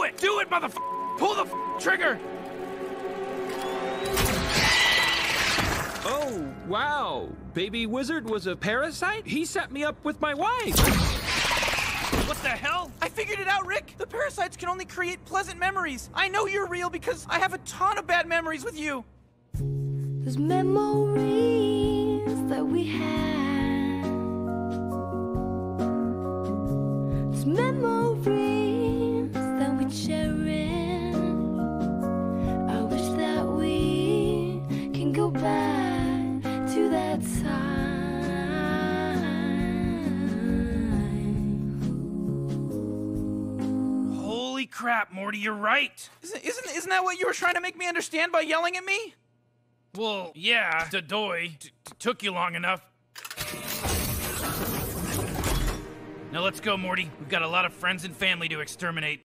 it! Do it, motherfucker! Pull the trigger! Oh, wow. Baby Wizard was a parasite? He set me up with my wife. What the hell? I figured it out, Rick. The parasites can only create pleasant memories. I know you're real because I have a ton of bad memories with you. Those memories that we had. Those memories that we cherish. I wish that we can go back to that time. Holy crap, Morty, you're right. Isn't that what you were trying to make me understand by yelling at me? Well, yeah, Dadoy. Took you long enough. Now let's go, Morty. We've got a lot of friends and family to exterminate.